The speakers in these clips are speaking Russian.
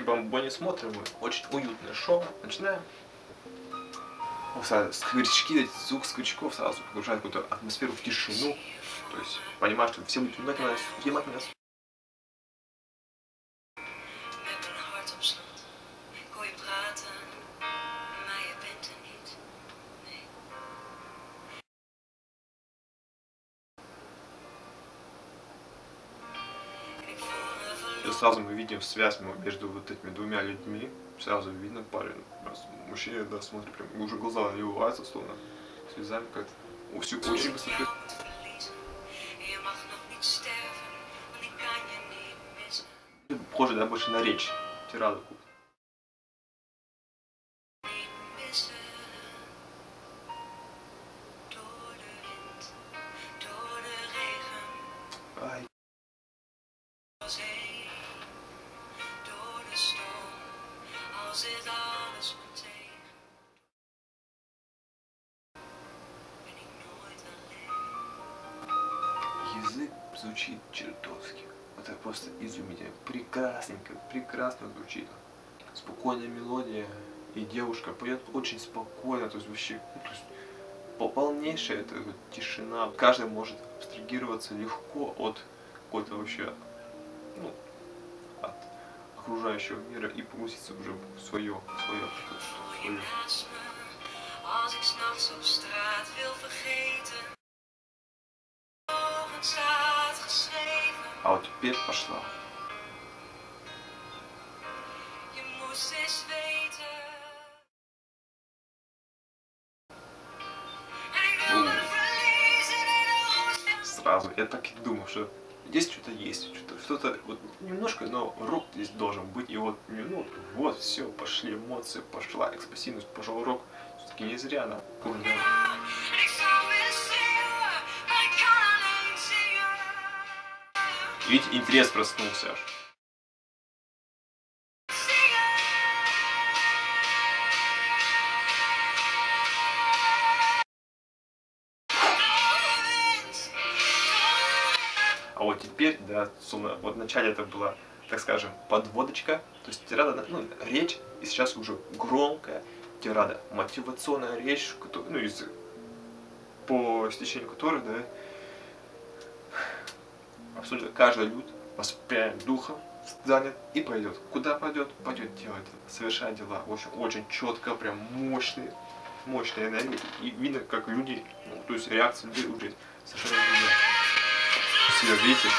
бомбони смотрим мы. Очень уютное шоу. Начинаем. Скворчки, звук скворчков сразу погружает какую-то атмосферу в тишину. То есть понимаешь, что все будут внимательно. И сразу мы видим связь между вот этими двумя людьми. Сразу видно парень. Мужчина, да, смотрит, прям уже глаза наливаются, словно слезами как-то. Очень высоко. Похоже, да, больше на речь. Тираду. Ай. Язык звучит чертовски. Это просто изумительно. Прекрасненько, прекрасно звучит. Спокойная мелодия. И девушка поет очень спокойно. То есть вообще, то есть, полнейшая эта вот тишина. Каждый может абстрагироваться легко от какой-то вообще, ну, от окружающего мира и погрузиться уже в свое. А вот теперь пошла. Сразу, я так и думал, что здесь что-то есть, что-то вот немножко, но рок здесь должен быть. И вот минуту, вот все, пошли эмоции, пошла экспрессивность, пошел рок. Все-таки не зря она. Видите, интерес проснулся аж. А вот теперь, да, вот вначале это была, так скажем, подводочка, то есть тирада, ну, речь, и сейчас уже громкая тирада, мотивационная речь, ну, по стечению которой, да, абсолютно каждый люд воспрянет духом, занят и пойдет. Куда пойдет? Пойдет делать, совершать дела. В общем, очень четко, прям мощные энергии. И видно, как люди, ну, то есть реакция людей уже совершенно другая. Все, видите?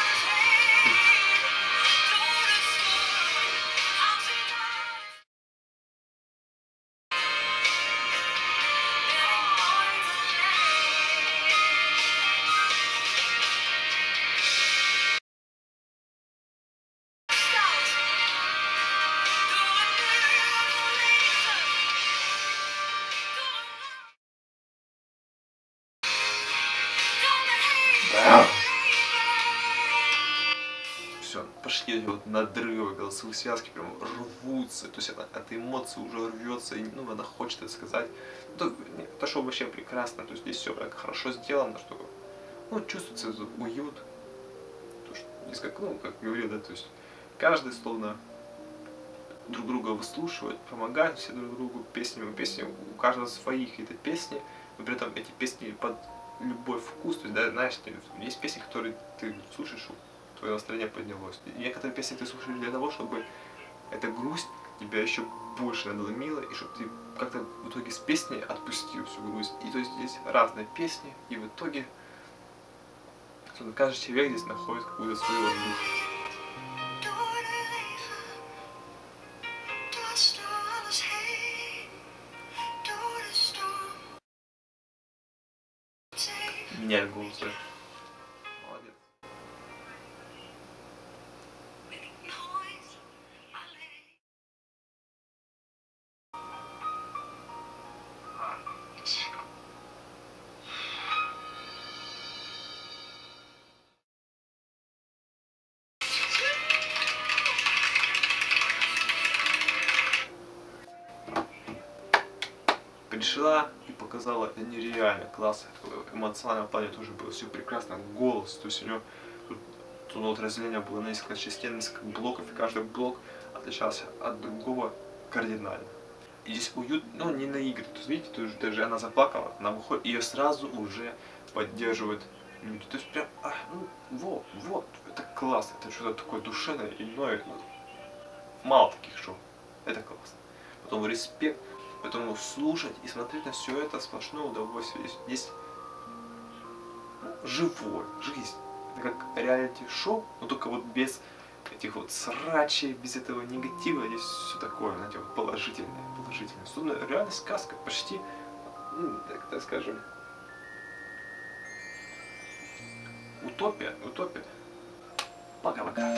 Все, пошли вот надрывы, голосовые связки прям рвутся, то есть эта эмоция уже рвется, и, ну, она хочет это сказать. Это шоу вообще прекрасно, то есть здесь все так хорошо сделано, что, ну, чувствуется уют, то, что здесь как, ну, как говорил, да, то есть каждый словно друг друга выслушивает, помогает все друг другу песнями, у каждого свои какие-то песни, но при этом эти песни под любой вкус, то есть, да, знаешь, есть песни, которые ты слушаешь, твое настроение поднялось. И некоторые песни ты слушаешь для того, чтобы эта грусть тебя еще больше надломила, и чтобы ты как-то в итоге с песней отпустил всю грусть. И то есть здесь разные песни, и в итоге каждый человек здесь находит какую-то свою душу. Меняет голос. Молодец. Пришла и показала, это нереально класс, в эмоциональном плане тоже было все прекрасно, голос, то есть у нее тут разделение было на несколько частей, на несколько блоков, и каждый блок отличался от другого кардинально. И здесь уют, ну, не на игры. То есть, видите, тут даже она заплакала, она выходит, ее сразу уже поддерживают люди. То есть, прям, ну, вот, это классно, это что-то такое душевное, иное. Ну, мало таких шоу. Это классно. Потом респект, поэтому слушать и смотреть на все это сплошное удовольствие. Здесь живой, жизнь. Это как реалити-шоу, но только вот без этих вот срачей, без этого негатива, здесь все такое, знаете, вот положительное, положительное. Словно реально сказка, почти, ну, так скажем, утопия, утопия. Пока-пока.